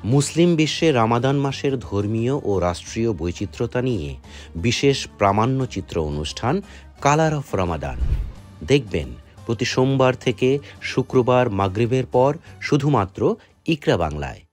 মুসলিম বিশ্বে রামাদান মাসের ধর্মীয় ও রাষ্ট্রীয় বৈচিত্র্যতা নিয়ে বিশেষ প্রামাণ্যচিত্র অনুষ্ঠান কালার অফ রামাদান দেখবেন প্রতি সোমবার থেকে শুক্রবার মাগরিবের পর শুধুমাত্র ইকরা বাংলায়।